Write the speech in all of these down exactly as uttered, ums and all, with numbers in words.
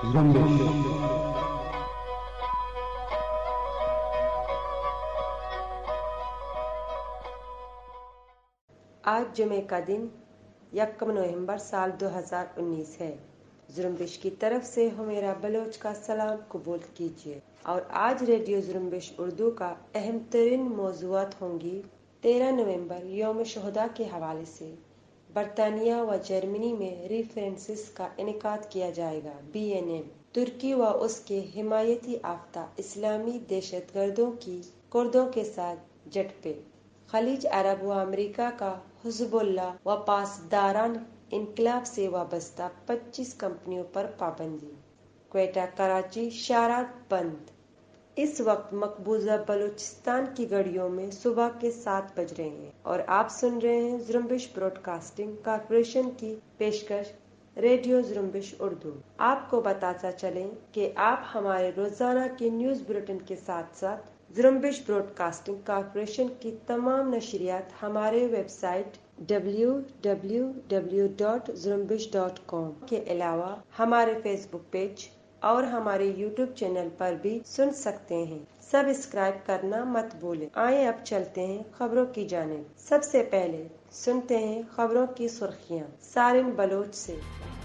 آج جمعے کا دن یکم نومبر سال دو ہزار انیس ہے۔ زرمبش کی طرف سے حمیرہ بلوچ کا سلام قبول کیجیے۔ اور آج ریڈیو زرمبش اردو کا اہم ترین موضوعات ہوں گی۔ تیرہ نومبر یوم شہداء کے حوالے سے برطانیہ و جرمنی میں ریفرنسز کا انعقاد کیا جائے گا۔ بی این ایم ترکی و اس کے حمایتی یافتہ اسلامی دہشت گردوں کی کردوں کے ساتھ جھڑپیں۔ خلیج عرب و امریکہ کا حزب اللہ و پاسداران انقلاب سے وابستہ پچیس کمپنیوں پر پابندی۔ کوئٹہ کراچی شاہراہ بند۔ اس وقت مقبوضہ بلوچستان کی گھڑیوں میں صبح کے سات بج رہے ہیں اور آپ سن رہے ہیں زرمبش براڈ کاسٹنگ کارپوریشن کی پیشکش ریڈیو زرمبش اردو۔ آپ کو بتاتا چلیں کہ آپ ہمارے روزانہ کے نیوز بلیٹن کے ساتھ ساتھ زرمبش براڈ کاسٹنگ کارپوریشن کی تمام نشریات ہمارے website W W W dot Zrumbesh dot com کے علاوہ ہمارے فیس بک پیج اور ہمارے یوٹیوب چینل پر بھی سن سکتے ہیں۔ سبسکرائب کرنا مت بھولیں۔ آئیں اب چلتے ہیں خبروں کی جانب۔ سب سے پہلے سنتے ہیں خبروں کی سرخیاں۔ سارن بلوچ سے۔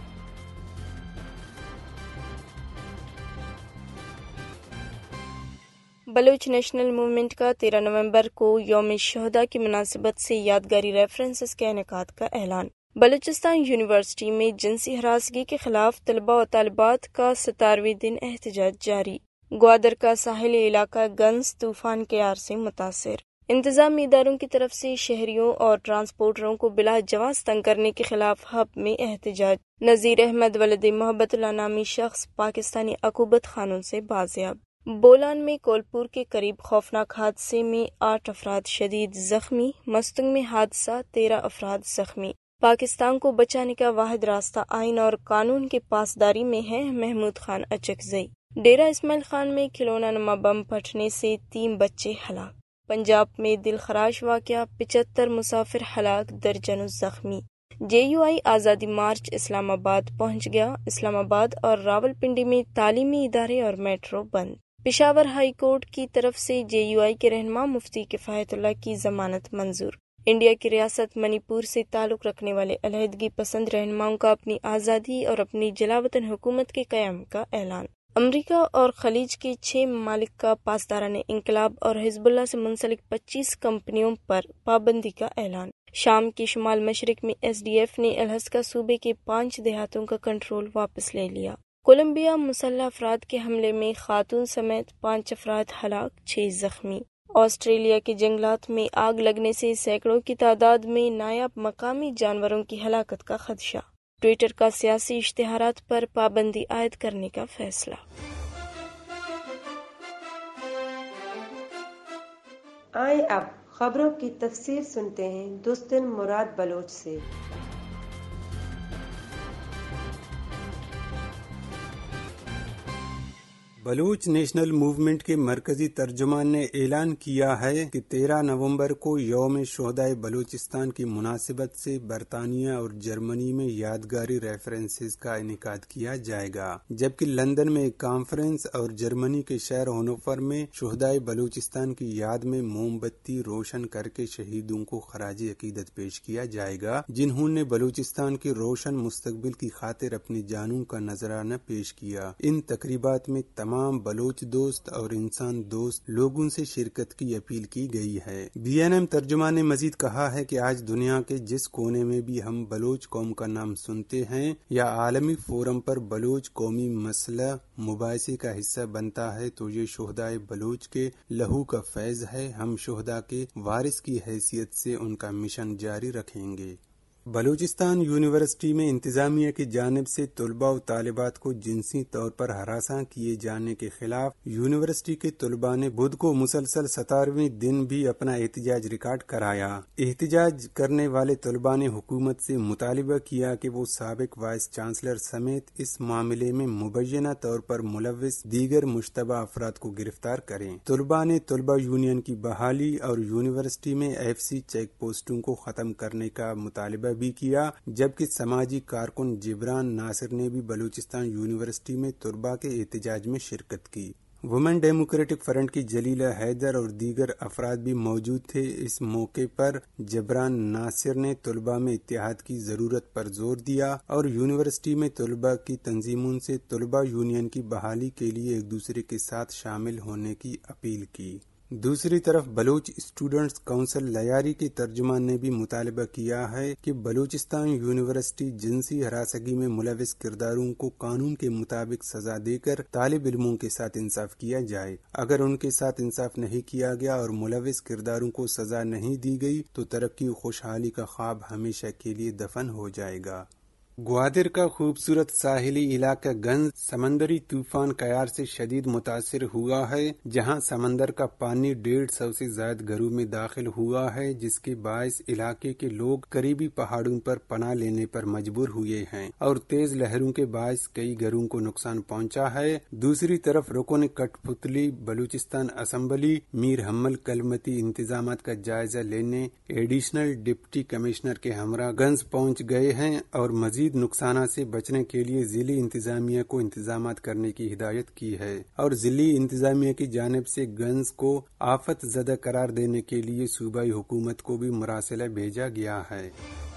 بلوچ نیشنل موومنٹ کا تیرہ نومبر کو یوم شہداء کی مناسبت سے یادگاری ریفرنسز کے انعقاد کا اعلان۔ بلوچستان یونیورسٹی میں جنسی ہراسگی کے خلاف طلباء و طالبات کا ستارہویں دن احتجاج جاری۔ گوادر کا ساحلی علاقہ گنز طوفان کے آر سے متاثر۔ انتظامی اداروں کی طرف سے شہریوں اور ٹرانسپورٹروں کو بلا جواز تنگ کرنے کے خلاف ہب میں احتجاج۔ نذیر احمد ولد محبت اللہ نامی شخص پاکستانی عقوبت خانوں سے بازیاب۔ بولان میں کولپور کے قریب خوفناک حادثے میں آٹھ افراد شدید زخمی۔ مستنگ میں حادثہ، تیرہ افراد زخمی۔ پاکستان کو بچانے کا واحد راستہ آئین اور قانون کے پاسداری میں ہے، محمود خان اچکزئی۔ ڈیرہ اسماعیل خان میں کھلونا نما بم پھٹنے سے تین بچے ہلاک۔ پنجاب میں دل خراش واقعہ، پچہتر مسافر ہلاک، درجنوں زخمی۔ جے یو آئی آزادی مارچ اسلام آباد پہنچ گیا۔ اسلام آباد اور راول پنڈی میں تعلیمی ادارے اور میٹرو بند۔ پشاور ہائی کورٹ کی طرف سے جے یو آئی کے رہنما مفتی کفایت اللہ کی ضمانت منظور۔ انڈیا کی ریاست منی پور سے تعلق رکھنے والے علیحدگی پسند رہنماؤں کا اپنی آزادی اور اپنی جلاوطن حکومت کے قیام کا اعلان۔ امریکہ اور خلیج کے چھ ممالک کا پاسداران انقلاب اور حزب اللہ سے منسلک پچیس کمپنیوں پر پابندی کا اعلان۔ شام کے شمال مشرق میں ایس ڈی ایف نے الحسکا صوبے کے پانچ دیہاتوں کا کنٹرول واپس لے لیا۔ کولمبیا مسلح افراد کے حملے میں خاتون سمیت پانچ افراد ہلاک، چھ زخمی۔ آسٹریلیا کے جنگلات میں آگ لگنے سے سینکڑوں کی تعداد میں نایاب مقامی جانوروں کی ہلاکت کا خدشہ۔ ٹوئٹر کا سیاسی اشتہارات پر پابندی عائد کرنے کا فیصلہ۔ آئیں اب خبروں کی تفسیر سنتے ہیں دوستن مراد بلوچ سے۔ بلوچ نیشنل موومنٹ کے مرکزی ترجمان نے اعلان کیا ہے کہ تیرہ نومبر کو یوم شہدائے بلوچستان کی مناسبت سے برطانیہ اور جرمنی میں یادگاری ریفرنسز کا انعقاد کیا جائے گا، جبکہ لندن میں ایک کانفرنس اور جرمنی کے شہر ہانوفر میں شہدائے بلوچستان کی یاد میں موم بتی روشن کر کے شہیدوں کو خراج عقیدت پیش کیا جائے گا، جنہوں نے بلوچستان کے روشن مستقبل کی خاطر اپنی جانوں کا نذرانہ پیش کیا۔ ان تقریبات میں تمام تمام بلوچ دوست اور انسان دوست لوگوں سے شرکت کی اپیل کی گئی ہے۔ بی این ایم ترجمان نے مزید کہا ہے کہ آج دنیا کے جس کونے میں بھی ہم بلوچ قوم کا نام سنتے ہیں یا عالمی فورم پر بلوچ قومی مسئلہ مباحثے کا حصہ بنتا ہے تو یہ شہدائے بلوچ کے لہو کا فیض ہے۔ ہم شہداء کے وارث کی حیثیت سے ان کا مشن جاری رکھیں گے۔ بلوچستان یونیورسٹی میں انتظامیہ کی جانب سے طلباء و طالبات کو جنسی طور پر ہراساں کیے جانے کے خلاف یونیورسٹی کے طلباء نے بدھ کو مسلسل ستارہویں دن بھی اپنا احتجاج ریکارڈ کرایا۔ احتجاج کرنے والے طلباء نے حکومت سے مطالبہ کیا کہ وہ سابق وائس چانسلر سمیت اس معاملے میں مبینہ طور پر ملوث دیگر مشتبہ افراد کو گرفتار کریں۔ طلباء نے طلباء یونین کی بحالی اور یونیورسٹی میں ایف سی چیک پوسٹوں کو ختم کرنے کا مطالبہ بھی کیا، جبکہ سماجی کارکن جبران ناصر نے بھی بلوچستان یونیورسٹی میں طلباء کے احتجاج میں شرکت کی۔ وومن ڈیموکریٹک فرنٹ کی جلیلہ حیدر اور دیگر افراد بھی موجود تھے۔ اس موقع پر جبران ناصر نے طلباء میں اتحاد کی ضرورت پر زور دیا اور یونیورسٹی میں طلباء کی تنظیموں سے طلباء یونین کی بحالی کے لیے ایک دوسرے کے ساتھ شامل ہونے کی اپیل کی۔ دوسری طرف بلوچ اسٹوڈنٹس کونسل لیاری کے ترجمان نے بھی مطالبہ کیا ہے کہ بلوچستان یونیورسٹی جنسی ہراسگی میں ملوث کرداروں کو قانون کے مطابق سزا دے کر طالب علموں کے ساتھ انصاف کیا جائے۔ اگر ان کے ساتھ انصاف نہیں کیا گیا اور ملوث کرداروں کو سزا نہیں دی گئی تو ترقی و خوشحالی کا خواب ہمیشہ کے لیے دفن ہو جائے گا۔ گوادر کا خوبصورت ساحلی علاقہ گنز سمندری طوفان کیار سے شدید متاثر ہوا ہے، جہاں سمندر کا پانی ڈیڑھ سو سے زائد گھروں میں داخل ہوا ہے، جس کے باعث علاقے کے لوگ قریبی پہاڑوں پر پناہ لینے پر مجبور ہوئے ہیں اور تیز لہروں کے باعث کئی گھروں کو نقصان پہنچا ہے۔ دوسری طرف رکن کٹ پتلی بلوچستان اسمبلی میر حمل کلمتی انتظامات کا جائزہ لینے ایڈیشنل ڈپٹی کمشنر کے ہمراہ گنز پہنچ گئے ہیں اور مزید نقصانات سے بچنے کے لیے ضلعی انتظامیہ کو انتظامات کرنے کی ہدایت کی ہے اور ضلعی انتظامیہ کی جانب سے گنز کو آفت زدہ قرار دینے کے لیے صوبائی حکومت کو بھی مراسلہ بھیجا گیا ہے۔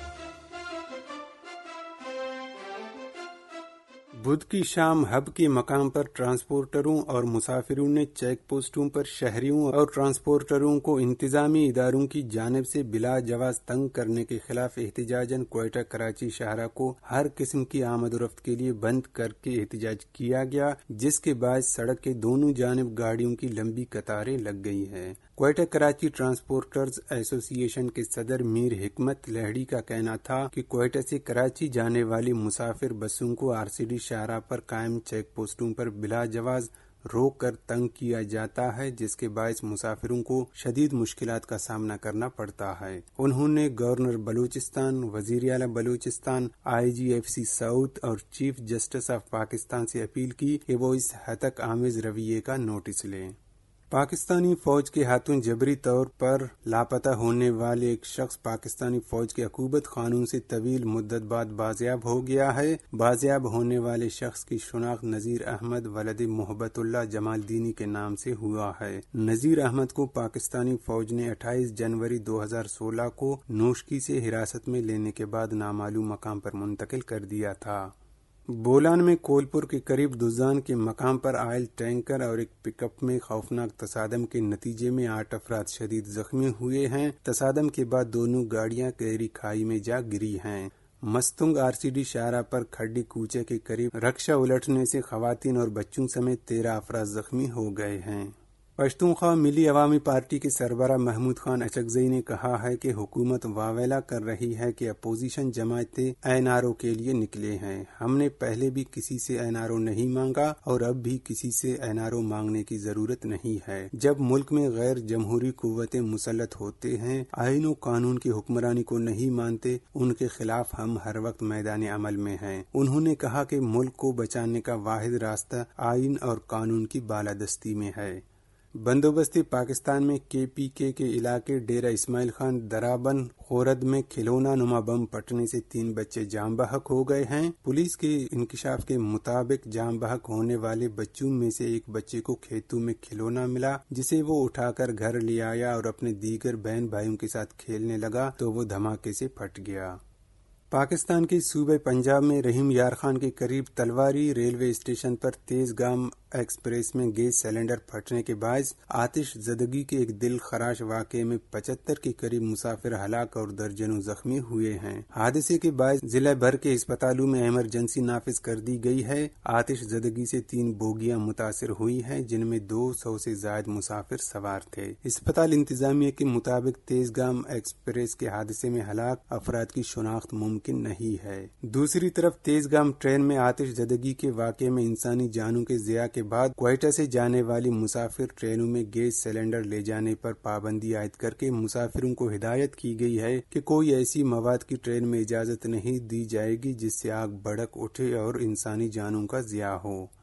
بدھ کی شام ہب کے مقام پر ٹرانسپورٹروں اور مسافروں نے چیک پوسٹوں پر شہریوں اور ٹرانسپورٹروں کو انتظامی اداروں کی جانب سے بلا جواز تنگ کرنے کے خلاف احتجاجاً کوئٹہ کراچی شاہراہ کو ہر قسم کی آمد و رفت کے لیے بند کر کے احتجاج کیا گیا، جس کے باعث سڑک کے دونوں جانب گاڑیوں کی لمبی قطاریں لگ گئی ہیں۔ کوئٹہ کراچی ٹرانسپورٹرز ایسوسی ایشن کے صدر میر حکمت لہڑی کا کہنا تھا کہ کوئٹہ سے کراچی جانے والی مسافر بسوں کو آر سی ڈی شاہراہ پر قائم چیک پوسٹوں پر بلا جواز روک کر تنگ کیا جاتا ہے، جس کے باعث مسافروں کو شدید مشکلات کا سامنا کرنا پڑتا ہے۔ انہوں نے گورنر بلوچستان، وزیر اعلیٰ Balochistan, I G F C south اور چیف جسٹس آف پاکستان سے اپیل کی کہ وہ اس ہتک آمیز رویے کا نوٹس لیں۔ پاکستانی فوج کے ہاتھوں جبری طور پر لاپتہ ہونے والے ایک شخص پاکستانی فوج کے عقوبت قانون سے طویل مدت بعد بازیاب ہو گیا ہے۔ بازیاب ہونے والے شخص کی شناخت نذیر احمد ولد محبت اللہ جمال دینی کے نام سے ہوا ہے۔ نذیر احمد کو پاکستانی فوج نے اٹھائیس جنوری دو ہزار سولہ کو نوشکی سے حراست میں لینے کے بعد نامعلوم مقام پر منتقل کر دیا تھا۔ بولان میں کولپور کے قریب دزان کے مقام پر آئل ٹینکر اور ایک پک اپ میں خوفناک تصادم کے نتیجے میں آٹھ افراد شدید زخمی ہوئے ہیں۔ تصادم کے بعد دونوں گاڑیاں گہری کھائی میں جا گری ہیں۔ مستنگ آر سی ڈی شاہراہ پر کھڈی کوچے کے قریب رکشہ الٹنے سے خواتین اور بچوں سمیت تیرہ افراد زخمی ہو گئے ہیں۔ پشتونخوا ملی عوامی پارٹی کے سربراہ محمود خان اچکزئی نے کہا ہے کہ حکومت واویلا کر رہی ہے کہ اپوزیشن جماعتیں این آر او کے لیے نکلے ہیں۔ ہم نے پہلے بھی کسی سے این آر او نہیں مانگا اور اب بھی کسی سے این آر او مانگنے کی ضرورت نہیں ہے۔ جب ملک میں غیر جمہوری قوتیں مسلط ہوتے ہیں، آئین و قانون کی حکمرانی کو نہیں مانتے، ان کے خلاف ہم ہر وقت میدان عمل میں ہیں۔ انہوں نے کہا کہ ملک کو بچانے کا واحد راستہ آئین اور قانون کی بالادستی میں ہے۔ بندوبستی پاکستان میں کے پی کے کے علاقے ڈیرہ اسماعیل خان درابن خورد میں کھلونا نما بم پھٹنے سے تین بچے جاں بحق ہو گئے ہیں۔ پولیس کے انکشاف کے مطابق جاں بحق ہونے والے بچوں میں سے ایک بچے کو کھیتوں میں کھلونا ملا، جسے وہ اٹھا کر گھر لے آیا اور اپنے دیگر بہن بھائیوں کے ساتھ کھیلنے لگا تو وہ دھماکے سے پھٹ گیا۔ پاکستان کے صوبہ پنجاب میں رحیم یار خان کے قریب تلواری ریلوے اسٹیشن پر تیز گام ایکسپریس میں گیس سلنڈر پھٹنے کے باعث آتش زدگی کے ایک دل خراش واقعے میں پچہتر کے قریب مسافر ہلاک اور درجنوں زخمی ہوئے ہیں۔ حادثے کے باعث ضلع بھر کے اسپتالوں میں ایمرجنسی نافذ کر دی گئی ہے۔ آتش زدگی سے تین بوگیاں متاثر ہوئی ہیں، جن میں دو سو سے زائد مسافر سوار تھے۔ اسپتال انتظامیہ کے مطابق تیز گام ایکسپریس کے حادثے میں ہلاک افراد کی شناخت ممکن نہیں ہے۔ دوسری طرف تیز گام ٹرین میں آتش زدگی کے واقعے میں انسانی جانوں کے ضیاع کے بعد کوئٹہ سے جانے والی مسافر ٹرینوں میں گیس سلنڈر لے جانے پر پابندی عائد کر کے مسافروں کو ہدایت کی گئی ہے کہ کوئی ایسی مواد کی ٹرین میں اجازت نہیں دی جائے گی جس سے آگ بھڑک اٹھے اور انسانی جانوں کا ضیاع ہو۔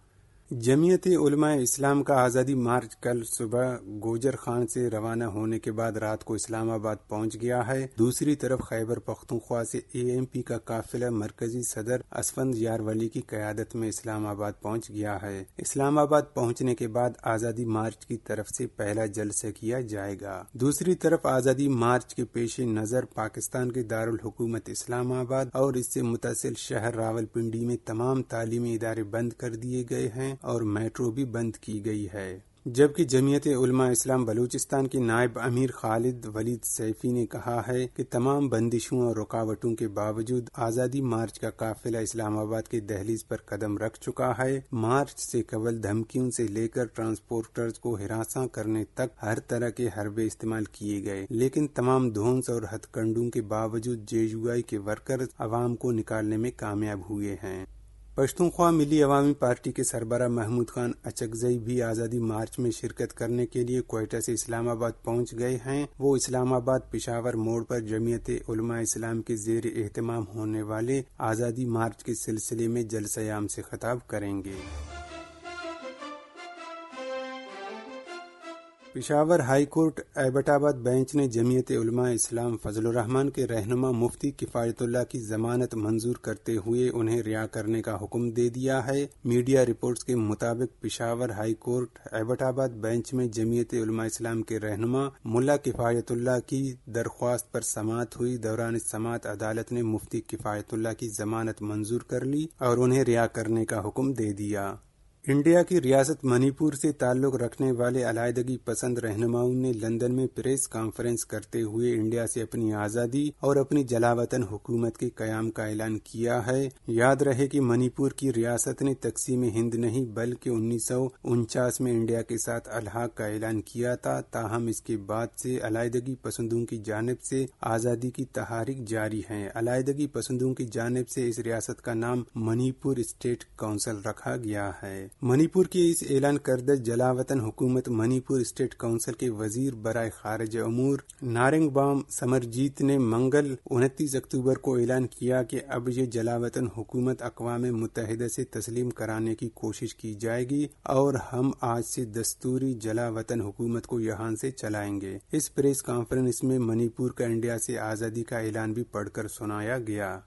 جمعیت علماء اسلام کا آزادی مارچ کل صبح گوجر خان سے روانہ ہونے کے بعد رات کو اسلام آباد پہنچ گیا ہے۔ دوسری طرف خیبر پختونخوا سے اے ایم پی کا قافلہ مرکزی صدر اسفند یارولی کی قیادت میں اسلام آباد پہنچ گیا ہے۔ اسلام آباد پہنچنے کے بعد آزادی مارچ کی طرف سے پہلا جلسہ کیا جائے گا۔ دوسری طرف آزادی مارچ کے پیش نظر پاکستان کے دارالحکومت اسلام آباد اور اس سے متصل شہر راولپنڈی میں تمام تعلیمی ادارے بند کر دیے گئے ہیں اور میٹرو بھی بند کی گئی ہے، جبکہ جمعیت علماء اسلام بلوچستان کے نائب امیر خالد ولید سیفی نے کہا ہے کہ تمام بندشوں اور رکاوٹوں کے باوجود آزادی مارچ کا قافلہ اسلام آباد کے دہلیز پر قدم رکھ چکا ہے۔ مارچ سے قبل دھمکیوں سے لے کر ٹرانسپورٹرز کو ہراساں کرنے تک ہر طرح کے حربے استعمال کیے گئے، لیکن تمام دھونس اور ہتھ کنڈوں کے باوجود جے یو آئی کے ورکرز عوام کو نکالنے میں کامیاب ہوئے ہیں۔ پشتونخوا ملی عوامی پارٹی کے سربراہ محمود خان اچکزئی بھی آزادی مارچ میں شرکت کرنے کے لیے کوئٹہ سے اسلام آباد پہنچ گئے ہیں۔ وہ اسلام آباد پشاور موڑ پر جمعیت علماء اسلام کے زیر اہتمام ہونے والے آزادی مارچ کے سلسلے میں جلسہ عام سے خطاب کریں گے۔ Peshawar high court Abbottabad bench نے جمعیت علماء اسلام فضل الرحمان کے رہنما مفتی کفایت اللہ کی ضمانت منظور کرتے ہوئے انہیں رہا کرنے کا حکم دے دیا ہے۔ میڈیا رپورٹس کے مطابق Peshawar high court Abbottabad bench میں جمعیت علماء اسلام کے رہنما ملا کفایت اللہ کی درخواست پر سماعت ہوئی۔ دوران سماعت عدالت نے مفتی کفایت اللہ کی ضمانت منظور کر لی اور انہیں رہا کرنے کا حکم دے دیا۔ انڈیا کی ریاست منی پور سے تعلق رکھنے والے علیحدگی پسند رہنماؤں نے لندن میں پریس کانفرنس کرتے ہوئے انڈیا سے اپنی آزادی اور اپنی جلاوطن حکومت کے قیام کا اعلان کیا ہے۔ یاد رہے کہ منی پور کی ریاست نے تقسیم ہند نہیں بلکہ انیس سو انچاس میں انڈیا کے ساتھ الحاق کا اعلان کیا تھا، تاہم اس کے بعد سے علیحدگی پسندوں کی جانب سے آزادی کی تحریک جاری ہے۔ علیحدگی پسندوں کی جانب سے اس ریاست کا نام منی پور اسٹیٹ کونسل رکھا گیا ہے۔ منی پور کی اس اعلان کردہ جلاوطن حکومت منی پور اسٹیٹ کونسل کے وزیر برائے خارجہ امور نارنگ بام سمرجیت نے منگل انتیس اکتوبر کو اعلان کیا کہ اب یہ جلاوطن حکومت اقوام متحدہ سے تسلیم کرانے کی کوشش کی جائے گی اور ہم آج سے دستوری جلاوطن حکومت کو یہاں سے چلائیں گے۔ اس پریس کانفرنس میں منی پور کا انڈیا سے آزادی کا اعلان بھی پڑھ کر سنایا گیا۔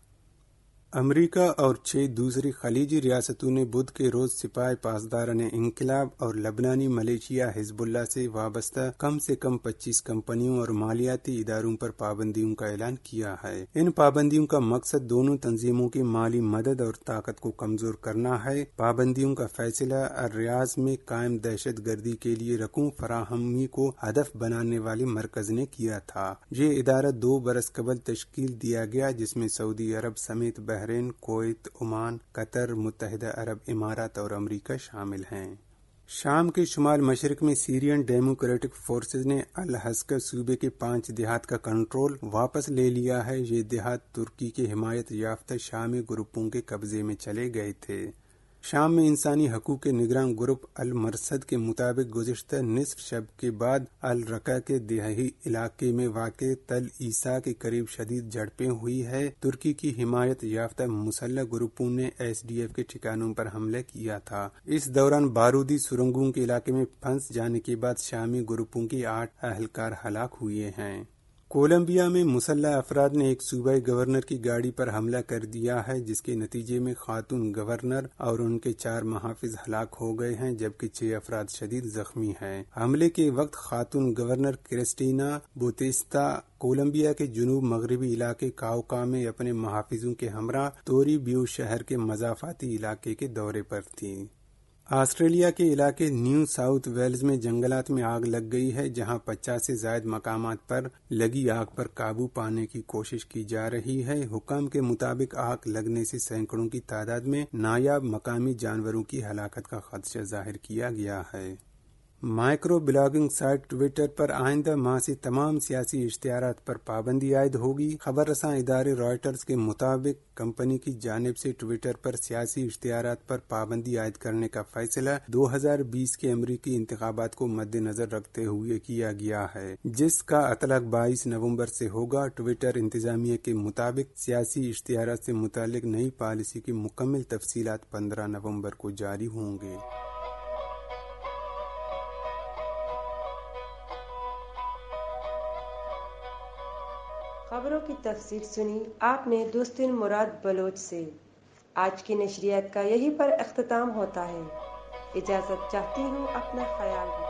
امریکہ اور چھ دوسری خلیجی ریاستوں نے بدھ کے روز سپاہ پاسداران انقلاب اور لبنانی ملیشیا حزب اللہ سے وابستہ کم سے کم پچیس کمپنیوں اور مالیاتی اداروں پر پابندیوں کا اعلان کیا ہے۔ ان پابندیوں کا مقصد دونوں تنظیموں کی مالی مدد اور طاقت کو کمزور کرنا ہے۔ پابندیوں کا فیصلہ الریاض میں قائم دہشت گردی کے لیے رقوم فراہمی کو ہدف بنانے والے مرکز نے کیا تھا۔ یہ ادارہ دو برس قبل تشکیل دیا گیا جس میں سعودی عرب سمیت بحرین، کویت، عمان، قطر، متحدہ عرب امارات اور امریکہ شامل ہیں۔ شام کے شمال مشرق میں سیرین ڈیموکریٹک فورسز نے الحسکہ صوبے کے پانچ دیہات کا کنٹرول واپس لے لیا ہے۔ یہ دیہات ترکی کے حمایت یافتہ شامی گروپوں کے قبضے میں چلے گئے تھے۔ شام میں انسانی حقوق کے نگراں گروپ المرصد کے مطابق گزشتہ نصف شب کے بعد الرقہ کے دیہی علاقے میں واقع تل عیسیٰ کے قریب شدید جھڑپیں ہوئی ہے۔ ترکی کی حمایت یافتہ مسلح گروپوں نے ایس ڈی ایف کے ٹھکانوں پر حملہ کیا تھا۔ اس دوران بارودی سرنگوں کے علاقے میں پھنس جانے کے بعد شامی گروپوں کے آٹھ اہلکار ہلاک ہوئے ہیں۔ کولمبیا میں مسلح افراد نے ایک صوبائی گورنر کی گاڑی پر حملہ کر دیا ہے جس کے نتیجے میں خاتون گورنر اور ان کے چار محافظ ہلاک ہو گئے ہیں جبکہ چھ افراد شدید زخمی ہیں۔ حملے کے وقت خاتون گورنر کرسٹینا بوتیستا کولمبیا کے جنوب مغربی علاقے کاؤکا میں اپنے محافظوں کے ہمراہ توری بیو شہر کے مضافاتی علاقے کے دورے پر تھیں۔ آسٹریلیا کے علاقے نیو ساؤتھ ویلز میں جنگلات میں آگ لگ گئی ہے جہاں پچاس سے زائد مقامات پر لگی آگ پر قابو پانے کی کوشش کی جا رہی ہے۔ حکام کے مطابق آگ لگنے سے سینکڑوں کی تعداد میں نایاب مقامی جانوروں کی ہلاکت کا خدشہ ظاہر کیا گیا ہے۔ مائکرو بلاگنگ سائٹ ٹویٹر پر آئندہ ماہ سے تمام سیاسی اشتہارات پر پابندی عائد ہوگی۔ خبر رساں ادارے رائٹرز کے مطابق کمپنی کی جانب سے ٹویٹر پر سیاسی اشتہارات پر پابندی عائد کرنے کا فیصلہ دو ہزار بیس کے امریکی انتخابات کو مد نظر رکھتے ہوئے کیا گیا ہے جس کا اطلاق بائیس نومبر سے ہوگا۔ ٹویٹر انتظامیہ کے مطابق سیاسی اشتہارات سے متعلق نئی پالیسی کی مکمل تفصیلات پندرہ نومبر کو جاری ہوں گے۔ کی تفسیر سنی آپ نے دوستن مراد بلوچ سے۔ آج کی نشریات کا یہی پر اختتام ہوتا ہے۔ اجازت چاہتی ہوں، اپنا خیال رکھیں۔